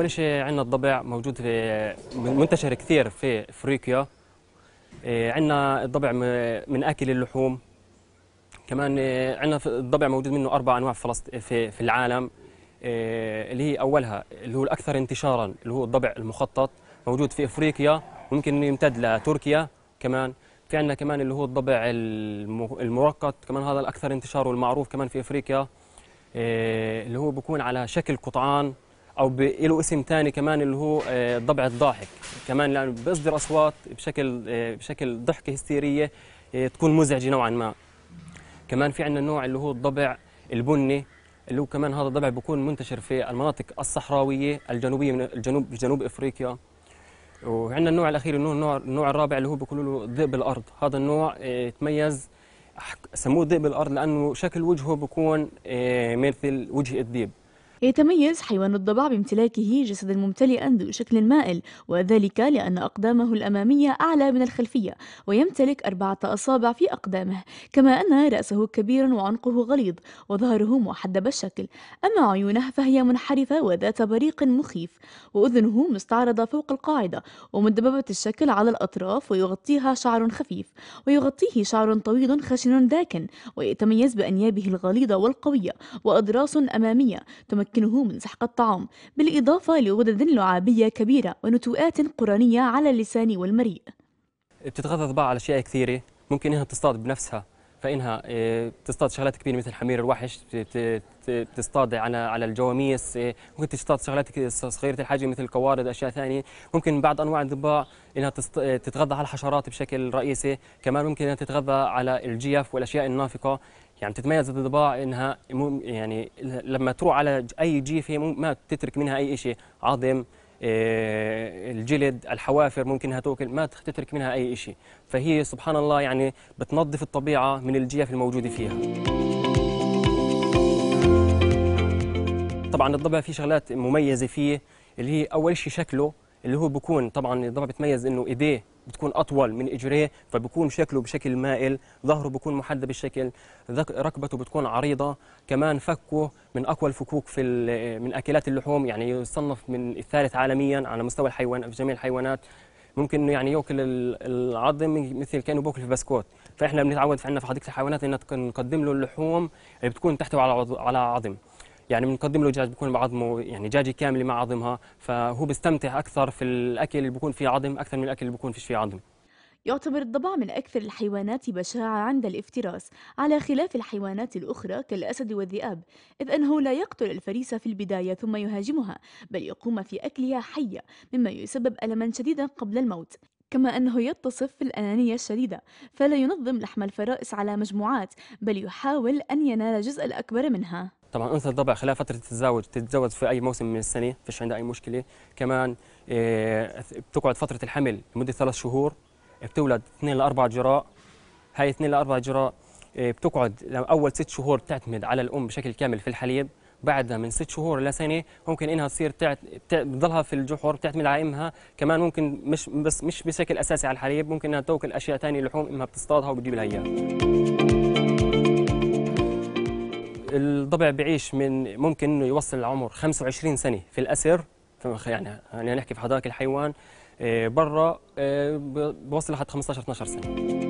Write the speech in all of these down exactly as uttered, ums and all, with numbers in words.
اول شيء عندنا الضبع موجود في منتشر كثير في افريقيا. عندنا الضبع من اكل اللحوم. كمان عندنا الضبع موجود منه اربع انواع في في العالم، اللي هي اولها اللي هو الاكثر انتشارا اللي هو الضبع المخطط، موجود في افريقيا وممكن يمتد لتركيا. كمان في عندنا كمان اللي هو الضبع المرقط، كمان هذا الاكثر انتشار والمعروف كمان في افريقيا، اللي هو بيكون على شكل قطعان او له اسم ثاني كمان اللي هو الضبع الضاحك، كمان لانه بيصدر اصوات بشكل بشكل ضحكه هستيريه تكون مزعجه نوعا ما. كمان في عندنا النوع اللي هو الضبع البني، اللي هو كمان هذا الضبع بيكون منتشر في المناطق الصحراويه الجنوبيه من الجنوب جنوب افريقيا. وعندنا النوع الاخير انه النوع النوع الرابع اللي هو بيقولوا له ذئب الارض. هذا النوع يتميز، سموه ذئب الارض لانه شكل وجهه بيكون مثل وجه الذئب. يتميز حيوان الضبع بامتلاكه جسدا ممتلئا ذو شكل مائل، وذلك لأن أقدامه الأمامية أعلى من الخلفية، ويمتلك أربعة أصابع في أقدامه، كما أن رأسه كبير وعنقه غليظ وظهره محدب الشكل. أما عيونه فهي منحرفة وذات بريق مخيف، وأذنه مستعرضة فوق القاعدة ومدببة الشكل على الأطراف، ويغطيها شعر خفيف ويغطيه شعر طويل خشن داكن، ويتميز بأنيابه الغليظة والقوية وأضراس أمامية تمكنه من سحق الطعام، بالإضافة لغدد لعابية كبيرة ونتوءات قرنية على اللسان والمريء. بتتغذى الضباع على أشياء كثيرة، ممكن إنها تصطاد بنفسها، فإنها تصطاد شغلات كثيرة مثل حمير الوحش، تصطاد على على الجواميس، ممكن تصطاد شغلات صغيرة الحجم مثل القوارض، أشياء ثانية. ممكن بعض أنواع الضباع إنها تتغذى على الحشرات بشكل رئيسي، كمان ممكن إنها تتغذى على الجيف والأشياء النافقة. يعني تتميز الضباع انها يعني لما تروح على اي جيفه ما تترك منها اي شيء، عظم، الجلد، الحوافر ممكن انها تاكل، ما تترك منها اي شيء. فهي سبحان الله يعني بتنظف الطبيعه من الجيف الموجوده فيها. طبعا الضبع فيه شغلات مميزه فيه، اللي هي اول شيء شكله، اللي هو بكون طبعا الضبع بتميز انه ايديه بتكون اطول من اجريه، فبكون شكله بشكل مائل، ظهره بكون محدب الشكل، ركبته بتكون عريضه، كمان فكه من اقوى الفكوك في من اكلات اللحوم، يعني يصنف من الثالث عالميا على مستوى الحيوان في جميع الحيوانات. ممكن يعني ياكل العظم مثل كانه باكل في بسكوت، فاحنا بنتعود في عندنا في حديقه الحيوانات ان نقدم له اللحوم اللي بتكون تحتوي على على عظم. يعني بنقدم له دجاج بيكون بعظمه، يعني دجاجه كامله مع عظمها، فهو بيستمتع اكثر في الاكل اللي بيكون فيه عظم اكثر من الاكل اللي بيكون فيش فيه عظم. يعتبر الضبع من أكثر الحيوانات بشاعة عند الافتراس، على خلاف الحيوانات الأخرى كالأسد والذئاب، إذ أنه لا يقتل الفريسة في البداية ثم يهاجمها، بل يقوم في أكلها حية، مما يسبب ألما شديدا قبل الموت. كما أنه يتصف في الأنانية الشديدة، فلا ينظم لحم الفرائس على مجموعات، بل يحاول أن ينال الجزء الأكبر منها. طبعا انثى الضبع خلال فتره التزاوج تتزوج في اي موسم من السنه، فيش عندها اي مشكله. كمان بتقعد فتره الحمل لمده ثلاث شهور، بتولد اثنين لاربع جراء. هاي اثنين لاربع جراء بتقعد اول ست شهور بتعتمد على الام بشكل كامل في الحليب، بعدها من ست شهور لسنه ممكن انها تصير تعت... بتضلها في الجحر بتعتمد على امها. كمان ممكن مش بس مش بشكل اساسي على الحليب، ممكن انها تاكل اشياء ثانيه لحوم امها بتصطادها وبتجيب لها اياها. الضبع بيعيش من ممكن انه يوصل لعمر خمسة وعشرين سنه في الاسر، يعني يعني نحكي في حدائق الحيوان. برا بوصل لحد خمسة عشر اثني عشر سنه.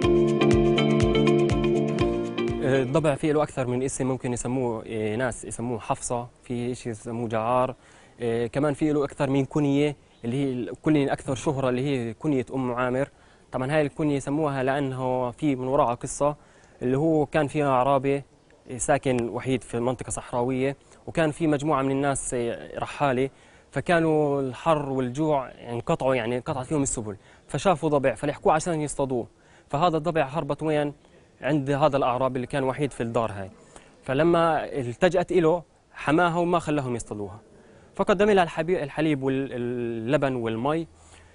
الضبع فيه له اكثر من اسم، ممكن يسموه ناس يسموه حفصه، في شيء يسموه جعار، كمان فيه له اكثر من كنيه، اللي هي الكنيه الاكثر شهره اللي هي كنيه ام عامر. طبعا هاي الكنيه يسموها لانه في من وراها قصه، اللي هو كان فيها اعرابي ساكن وحيد في منطقه صحراويه، وكان في مجموعه من الناس رحاله، فكانوا الحر والجوع انقطعوا، يعني انقطعت فيهم السبل، فشافوا ضبع فلحقوه عشان يصطادوه. فهذا الضبع هربت وين؟ عند هذا الاعرابي اللي كان وحيد في الدار هاي. فلما التجأت له حماها وما خلاهم يصطادوها، فقدم لها الحليب واللبن والمي.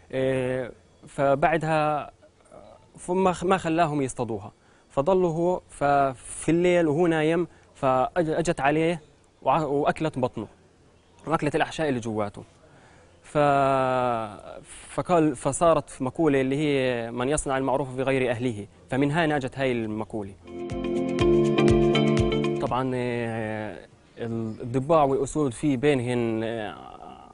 فبعدها ما خلاهم يصطادوها، فضلوا هو ففي الليل وهو نايم فاجت عليه واكلت بطنه واكلت الاحشاء اللي جواته. ف فقال فصارت مقوله اللي هي من يصنع المعروف بغير اهله، فمن هنا اجت هاي المقوله. طبعا الضباع والاسود في بينهن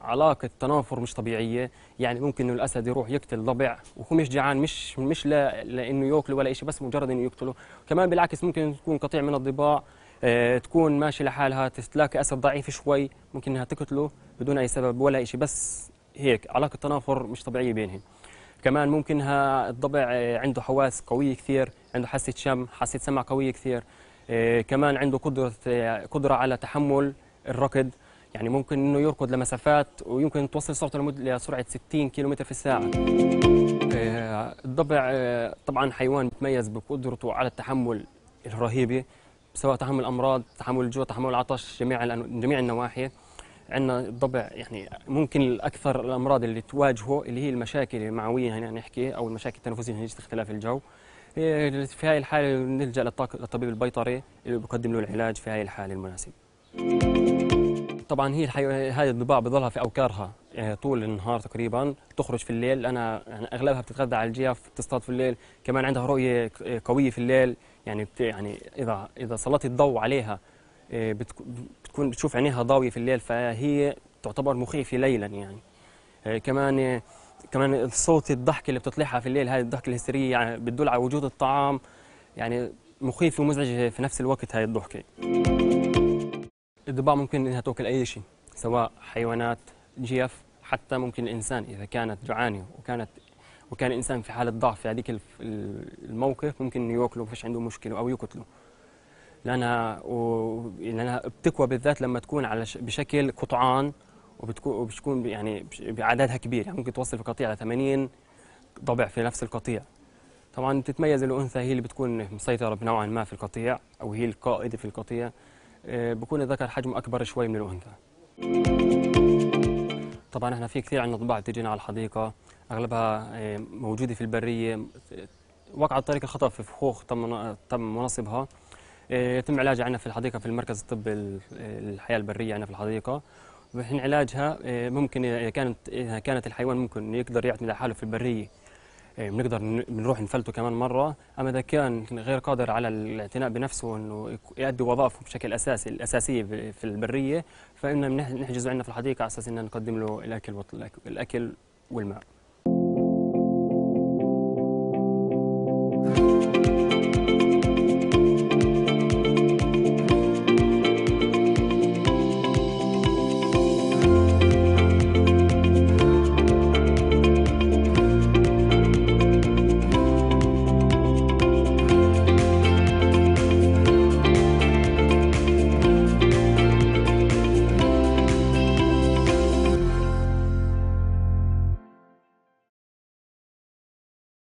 علاقة تنافر مش طبيعية. يعني ممكن إنه الأسد يروح يقتل ضبع وهو مش جعان، مش مش لا لأنه ياكله ولا شيء، بس مجرد إنه يقتله. كمان بالعكس ممكن تكون قطيع من الضباع آه، تكون ماشي لحالها، تلاقي أسد ضعيف شوي ممكن إنها تقتله بدون أي سبب ولا شيء، بس هيك علاقة تنافر مش طبيعية بينهم. كمان ممكنها الضبع آه، عنده حواس قوية كثير، عنده حاسة شم، حاسة سمع قوية كثير. آه، كمان عنده قدرة آه، قدرة على تحمل الركض. يعني ممكن انه يركض لمسافات ويمكن توصل سرعته لمد- لسرعة ستين كيلومتر في الساعة. آه، الضبع آه، طبعا حيوان متميز بقدرته على التحمل الرهيبة، سواء تحمل الأمراض، تحمل الجوع، تحمل العطش، جميع الأنو- جميع النواحي. عندنا الضبع يعني ممكن الأكثر الأمراض اللي تواجهه اللي هي المشاكل المعوية هنا نحكي، أو المشاكل التنفسية نتيجة اختلاف الجو. إيه، في هاي الحالة نلجأ للطاق- للطبيب البيطري اللي بيقدم له العلاج في هاي الحالة المناسبة. طبعا هي الحي... هاي الضباع بضلها في أوكارها آه، طول النهار تقريبا، تخرج في الليل. أنا يعني أغلبها بتتغذى على الجيف، تصطاد في الليل. كمان عندها رؤية ك- قوية في الليل. يعني بت... يعني إذا إذا سلطت الضوء عليها آه، بتك... بتكون بتشوف عينيها ضاوية في الليل، فهي تعتبر مخيفة ليلا يعني. آه، كمان آه، كمان الصوت الضحك اللي بتطلعها في الليل، هاي الضحكة الهستيرية يعني بتدل على وجود الطعام. يعني مخيف ومزعج في نفس الوقت هاي الضحكة. الضباع ممكن انها تاكل اي شيء، سواء حيوانات، جيف، حتى ممكن الانسان اذا كانت جوعانه وكانت وكان الانسان في حاله ضعف في هذيك الف- الموقف، ممكن انه ياكله ما فيش عنده مشكله او يقتله. لانها و... لانها بتقوى بالذات لما تكون على ش... بشكل قطعان، وبتكون وبتكون يعني بش- بعددها كبير. يعني ممكن توصل في قطيع ل ثمانين ضبع في نفس القطيع. طبعا تتميز الانثى، هي اللي بتكون مسيطره نوعا ما في القطيع، او هي القائده في القطيع. آه، بكون الذكر حجمه اكبر شوي من الانثى. طبعا احنا في كثير عندنا ضباع بتجينا على الحديقه، اغلبها آه، موجوده في البريه، وقعت طريق الخطا في فخوخ تم تم مناصبها. آه، يتم علاجها عندنا في الحديقه في المركز الطبي ال- الحياه البريه عندنا في الحديقه. وحين علاجها آه، ممكن اذا كانت اذا كانت الحيوان ممكن يقدر يعتمد على حاله في البريه، إيه، بنقدر ن- بنروح نفلته كمان مرة. أما إذا كان غير قادر على الاعتناء بنفسه وإنه يك- يؤدي وظائفه بشكل أساسي الأساسية ب- في البرية، فإن بنح- نحجزه عندنا في الحديقة على أساس إن نقدم له الأكل والط- الأكل والماء.